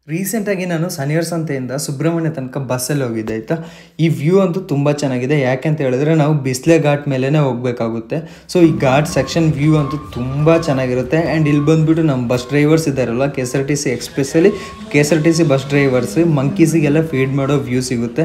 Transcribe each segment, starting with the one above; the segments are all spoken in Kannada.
ರೀಸೆಂಟಾಗಿ ನಾನು ಸನಿಯರ್ ಸಂತೆಯಿಂದ ಸುಬ್ರಹ್ಮಣ್ಯ ತನಕ ಬಸ್ಸಲ್ಲಿ ಹೋಗಿದ್ದೆ ಆಯಿತಾ. ಈ ವ್ಯೂ ಅಂತೂ ತುಂಬ ಚೆನ್ನಾಗಿದೆ. ಯಾಕೆಂತ ಹೇಳಿದ್ರೆ ನಾವು ಬಿಸ್ಲೆ ಘಾಟ್ ಮೇಲೇ ಹೋಗಬೇಕಾಗುತ್ತೆ. ಸೊ ಈ ಘಾಟ್ ಸೆಕ್ಷನ್ ವ್ಯೂ ಅಂತೂ ತುಂಬ ಚೆನ್ನಾಗಿರುತ್ತೆ. ಆ್ಯಂಡ್ ಇಲ್ಲಿ ಬಂದುಬಿಟ್ಟು ನಮ್ಮ ಬಸ್ ಡ್ರೈವರ್ಸ್ ಇದ್ದಾರಲ್ಲ, KSRTC especially KSRTC bus drivers ಮಂಕೀಸಿಗೆಲ್ಲ ಫೀಡ್ ಮಾಡೋ ವ್ಯೂ ಸಿಗುತ್ತೆ.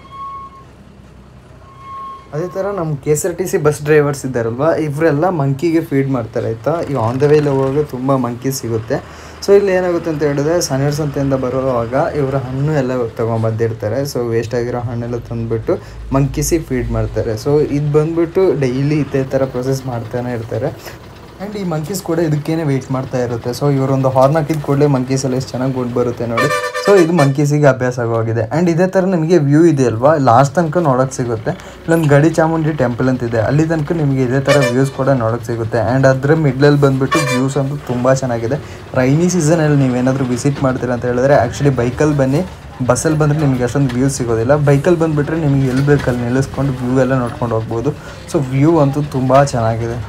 ಅದೇ ಥರ ನಮ್ಮ KSRTC ಬಸ್ ಡ್ರೈವರ್ಸ್ ಇದ್ದಾರಲ್ವ, ಇವರೆಲ್ಲ ಮಂಕಿಗೆ ಫೀಡ್ ಮಾಡ್ತಾರೆ ಆಯಿತಾ. ಈ ಆನ್ ದ ವೇಲಿ ಹೋಗುವಾಗ ತುಂಬ ಮಂಕಿ ಸಿಗುತ್ತೆ. ಸೊ ಇಲ್ಲಿ ಏನಾಗುತ್ತೆ ಅಂತ ಹೇಳಿದ್ರೆ, ಸನಿಯರ್ ಸಂತೆಯಿಂದ ಬರುವಾಗ ಇವರು ಹಣ್ಣು ಎಲ್ಲ ತೊಗೊಂಬಂದಿರ್ತಾರೆ. ಸೊ ವೇಸ್ಟ್ ಆಗಿರೋ ಹಣ್ಣೆಲ್ಲ ತಂದುಬಿಟ್ಟು ಮಂಕೀಸಿಗೆ ಫೀಡ್ ಮಾಡ್ತಾರೆ. ಸೊ ಇದು ಬಂದುಬಿಟ್ಟು ಡೈಲಿ ಇದೇ ಥರ ಪ್ರೊಸೆಸ್ ಮಾಡ್ತಾನೆ ಇರ್ತಾರೆ. ಆ್ಯಂಡ್ ಈ ಮಂಕೀಸ್ ಕೂಡ ಇದಕ್ಕೇನೆ ವೆಯ್ಟ್ ಮಾಡ್ತಾ ಇರುತ್ತೆ. ಸೊ ಇವರೊಂದು ಹಾರ್ನ್ ಹಾಕಿದ ಕೂಡಲೇ ಮಂಕೀಸ್ ಎಲ್ಲ ಎಷ್ಟು ಚೆನ್ನಾಗಿ ಗುಡ್ ಬರುತ್ತೆ ನೋಡಿ. ಸೊ ಇದು ಮಂಕೀಸಿಗೆ ಅಭ್ಯಾಸ ಆಗೋಗಿದೆ. ಆ್ಯಂಡ್ ಇದೇ ಥರ ನಿಮಗೆ ವ್ಯೂ ಇದೆ ಅಲ್ವಾ, ಲಾಸ್ಟ್ ತನಕ ನೋಡೋಕ್ಕೆ ಸಿಗುತ್ತೆ. ಇಲ್ಲೊಂದು ಗಡಿ ಚಾಮುಂಡಿ ಟೆಂಪಲ್ ಅಂತಿದೆ, ಅಲ್ಲಿ ತನಕ ನಿಮಗೆ ಇದೇ ಥರ ವ್ಯೂಸ್ ಕೂಡ ನೋಡೋಕ್ಕೆ ಸಿಗುತ್ತೆ. ಆ್ಯಂಡ್ ಅದರ ಮಿಡ್ಲಲ್ಲಿ ಬಂದುಬಿಟ್ಟು ವ್ಯೂಸ್ ಅಂತೂ ತುಂಬ ಚೆನ್ನಾಗಿದೆ. ರೈನಿ ಸೀಸನಲ್ಲಿ ನೀವೇನಾದರೂ ವಿಸಿಟ್ ಮಾಡ್ತೀರಾ ಅಂತ ಹೇಳಿದ್ರೆ ಆ್ಯಕ್ಚುಲಿ ಬೈಕಲ್ಲಿ ಬನ್ನಿ. ಬಸ್ಸಲ್ಲಿ ಬಂದರೆ ನಿಮಗೆ ಅಷ್ಟೊಂದು ವ್ಯೂ ಸಿಗೋದಿಲ್ಲ. ಬೈಕಲ್ಲಿ ಬಂದುಬಿಟ್ರೆ ನಿಮಗೆ ಎಲ್ಲಿ ಬೇಕಲ್ಲಿ ನಿಲ್ಲಿಸ್ಕೊಂಡು ವ್ಯೂ ಎಲ್ಲ ನೋಡ್ಕೊಂಡು ಹೋಗ್ಬೋದು. ಸೊ ವ್ಯೂ ಅಂತೂ ತುಂಬ ಚೆನ್ನಾಗಿದೆ.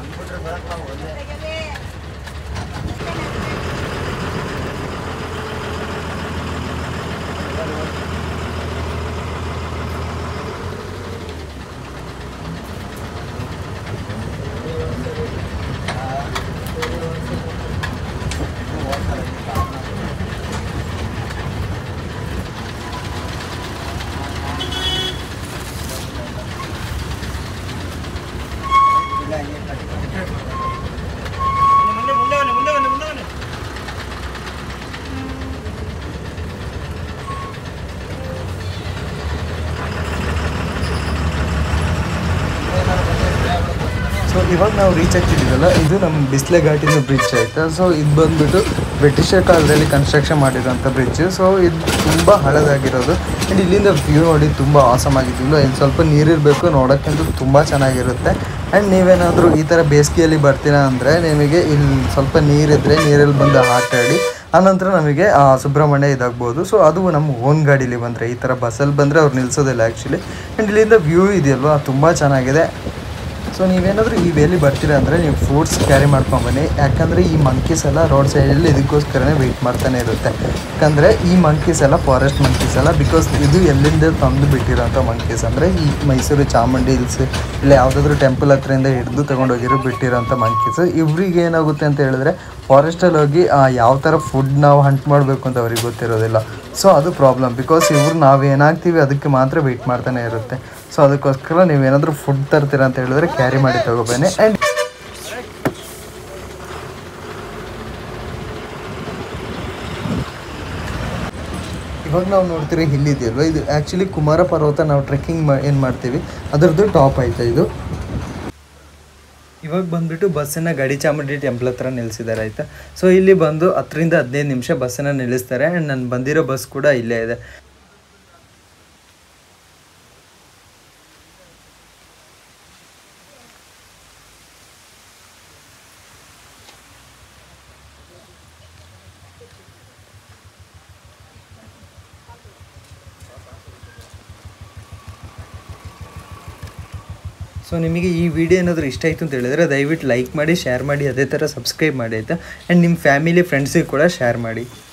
ಸೊ ಇವಾಗ ನಾವು ರೀಚ್ ಆಗ್ತಿದ್ದೀವಲ್ಲ, ಇದು ನಮ್ಮ ಬಿಸ್ಲೆ ಘಾಟಿನ ಬ್ರಿಡ್ಜ್ ಆಯಿತಾ. ಸೊ ಇದು ಬಂದುಬಿಟ್ಟು ಬ್ರಿಟಿಷರ್ ಕಾಲದಲ್ಲಿ ಕನ್ಸ್ಟ್ರಕ್ಷನ್ ಮಾಡಿರೋಂಥ ಬ್ರಿಡ್ಜ್. ಸೊ ಇದು ತುಂಬ ಹಳದಾಗಿರೋದು. ಆ್ಯಂಡ್ ಇಲ್ಲಿಂದ ವ್ಯೂ ನೋಡಿ ತುಂಬ ಆಸಮ್ ಆಗಿದ್ದಿಲ್ಲ. ಇನ್ನು ಸ್ವಲ್ಪ ನೀರಿರಬೇಕು, ನೋಡೋಕ್ಕಂತೂ ತುಂಬ ಚೆನ್ನಾಗಿರುತ್ತೆ. ಆ್ಯಂಡ್ ನೀವೇನಾದರೂ ಈ ಥರ ಬೇಸಿಗೆಯಲ್ಲಿ ಬರ್ತೀರಾ ಅಂದರೆ ನಿಮಗೆ ಇಲ್ಲಿ ಸ್ವಲ್ಪ ನೀರಿದ್ದರೆ ನೀರಲ್ಲಿ ಬಂದು ಆಟ ಆಡಿ ಆನಂತರ ನಮಗೆ ಸುಬ್ರಹ್ಮಣ್ಯ ಇದಾಗ್ಬೋದು. ಸೊ ಅದು ನಮ್ಮ ಓನ್ ಗಾಡೀಲಿ ಬಂದರೆ, ಈ ಥರ ಬಸ್ಸಲ್ಲಿ ಬಂದರೆ ಅವ್ರು ನಿಲ್ಲಿಸೋದಿಲ್ಲ ಆ್ಯಕ್ಚುಲಿ. ಆ್ಯಂಡ್ ಇಲ್ಲಿಂದ ವ್ಯೂ ಇದೆಯಲ್ವಾ ತುಂಬ ಚೆನ್ನಾಗಿದೆ. ಸೊ ನೀವೇನಾದರೂ ಈ ವೇಲಿ ಬರ್ತೀರಾ ಅಂದರೆ ನೀವು ಫ್ರೂಟ್ಸ್ ಕ್ಯಾರಿ ಮಾಡ್ಕೊಂಬನ್ನಿ. ಯಾಕಂದರೆ ಈ ಮಂಕೀಸ್ ಎಲ್ಲ ರೋಡ್ ಸೈಡಲ್ಲಿ ಇದಕ್ಕೋಸ್ಕರನೇ ವೆಯ್ಟ್ ಮಾಡ್ತಾನೆ ಇರುತ್ತೆ. ಯಾಕಂದರೆ ಈ ಮಂಕೀಸ್ ಎಲ್ಲ ಫಾರೆಸ್ಟ್ ಮಂಕೀಸ್ ಎಲ್ಲ, ಬಿಕಾಸ್ ಇದು ಎಲ್ಲಿಂದ ತಂದು ಬಿಟ್ಟಿರೋಂಥ ಮಂಕೀಸ್. ಅಂದರೆ ಈ ಮೈಸೂರು ಚಾಮುಂಡಿ ಹಿಲ್ಸ್ ಇಲ್ಲ ಯಾವುದಾದ್ರೂ ಟೆಂಪಲ್ ಹತ್ರದಿಂದ ಹಿಡಿದು ತೊಗೊಂಡೋಗಿರೋ ಬಿಟ್ಟಿರೋಂಥ ಮಂಕೀಸ್. ಇವ್ರಿಗೆ ಏನಾಗುತ್ತೆ ಅಂತ ಹೇಳಿದ್ರೆ ಫಾರೆಸ್ಟಲ್ಲಿ ಹೋಗಿ ಯಾವ ಥರ ಫುಡ್ ನಾವು ಹಂಟ್ ಮಾಡಬೇಕು ಅಂತ ಅವ್ರಿಗೆ ಗೊತ್ತಿರೋದಿಲ್ಲ. ಸೊ ಅದು ಪ್ರಾಬ್ಲಮ್. ಬಿಕಾಸ್ ಇವ್ರು ನಾವು ಏನಾಗ್ತೀವಿ ಅದಕ್ಕೆ ಮಾತ್ರ ವೆಯ್ಟ್ ಮಾಡ್ತಾನೆ ಇರುತ್ತೆ. ಸೊ ಅದಕ್ಕೋಸ್ಕರ ನೀವೇನಾದರೂ ಫುಡ್ ತರ್ತೀರಾ ಅಂತ ಹೇಳಿದ್ರೆ ಕ್ಯಾರಿ ಮಾಡಿ ತಗೋಬೇನೆ. ಆ್ಯಂಡ್ ಇವಾಗ ನಾವು ನೋಡ್ತೀರಿ ಹಿಲ್ ಇದೆಯಲ್ವ, ಇದು ಆ್ಯಕ್ಚುಲಿ ಕುಮಾರ ಪರ್ವತ ನಾವು ಟ್ರೆಕ್ಕಿಂಗ್ ಏನು ಮಾಡ್ತೀವಿ ಅದರದ್ದು ಟಾಪ್ ಆಯಿತಾ ಇದು. ಇವಾಗ ಬಂದುಬಿಟ್ಟು ಬಸ್ಸನ್ನು ಗಡಿ ಚಾಮುಂಡಿ ಟೆಂಪಲ್ ಹತ್ರ ನಿಲ್ಲಿಸಿದ್ದಾರೆ ಆಯಿತಾ. ಸೊ ಇಲ್ಲಿ ಬಂದು 10ರಿಂದ 15 ನಿಮಿಷ ಬಸ್ಸನ್ನು ನಿಲ್ಲಿಸ್ತಾರೆ. ಆ್ಯಂಡ್ ನಾನು ಬಂದಿರೋ ಬಸ್ ಕೂಡ ಇಲ್ಲೇ ಇದೆ. ಸೊ ನಿಮಗೆ ಈ ವಿಡಿಯೋ ಏನಾದರೂ ಇಷ್ಟ ಆಯಿತು ಅಂತ ಹೇಳಿದ್ರೆ ದಯವಿಟ್ಟು ಲೈಕ್ ಮಾಡಿ, ಶೇರ್ ಮಾಡಿ, ಅದೇ ಥರ ಸಬ್ಸ್ಕ್ರೈಬ್ ಮಾಡಿ ಆಯಿತಾ. ಆ್ಯಂಡ್ ನಿಮ್ಮ ಫ್ಯಾಮಿಲಿ ಫ್ರೆಂಡ್ಸಿಗೆ ಕೂಡ ಶೇರ್ ಮಾಡಿ.